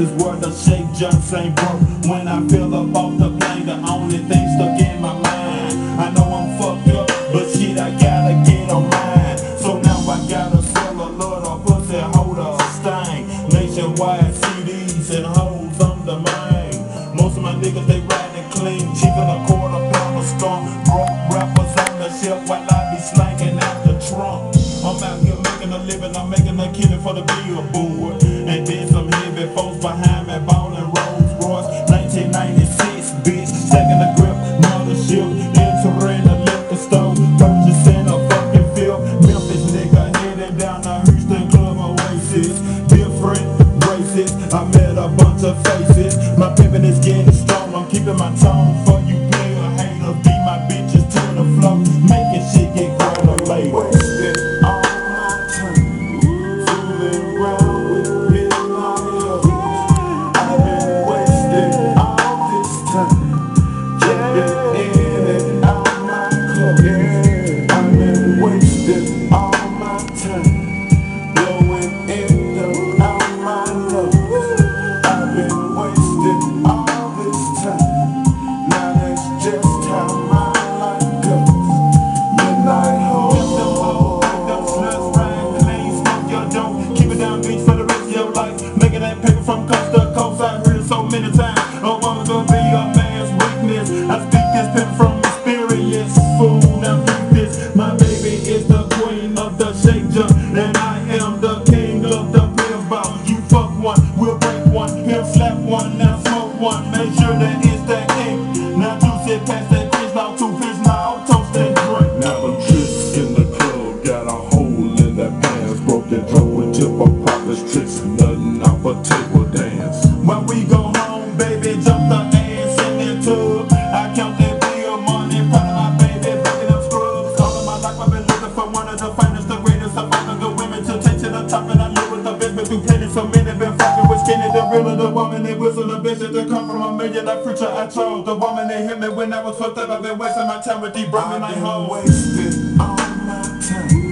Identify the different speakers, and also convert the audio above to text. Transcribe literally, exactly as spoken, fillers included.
Speaker 1: is where the shake jumps ain't broke. When I feel up off the plane, the only thing stuck in my mind, I know I'm fucked up, but shit, I gotta get on mine. So now I gotta sell a little pussy, hold a stain. Nationwide C Ds and hoes on the main. Most of my niggas, they riding clean, cheapin' a quarter pound of skunk. Broke rappers on the shelf while I be slanging out the trunk. I'm out here making a living, I'm making a killing for the billboard. And then some heavy folks behind me ballin' Rolls Royce. nineteen ninety-six, bitch, taking the grip, mothership, entering the liquor store, purchasing a fucking field. Memphis nigga heading down the Houston Club Oasis. Different races, I met a bunch of faces. My pimpin' is getting strong, I'm keeping my tone for you player haters. Be my bitches to the flow, making shit get grown later. Wasted all my time, fooling around with midnight. I've been wasting all this time, jumping in and out my club. I've been wasting all my time, blowing in and out my love. I've been wasting all this time, now that's just how my life goes. Midnight home, them sluts ride clean, smoke your dope, keep it down beach for the rest of your life. Making that paper from coast to coast, I heard it so many times. A woman gonna be a man's weakness. I speak this pimp from experience. Fool, now beat this. My baby is the queen of the shake jump, and I am the king of the pill ball. You fuck one, we'll break one. He'll slap one, now smoke one. Make sure that it's that ink. Now juice it past that bitch, now two fish, now toast and drink.
Speaker 2: Now them tricks in the club got a hole in their pants. Broken drunk with tip of Prophet's tricks, nothing off a table dance.
Speaker 1: When we go home, baby, jump the ass in the tub. I count that bill money, proud of my baby, breaking up scrubs. All of my life I've been looking for one of the finest, the greatest of all the good women to take to the top, and I live with the best, but through plenty so many been fucking with skinny, the realer, the woman that whistle, the bitch that come from a million, that preacher I chose. The woman that hit me when I was fucked up, I've been wasting my time with these broken night hoes.
Speaker 2: Wasted all my time.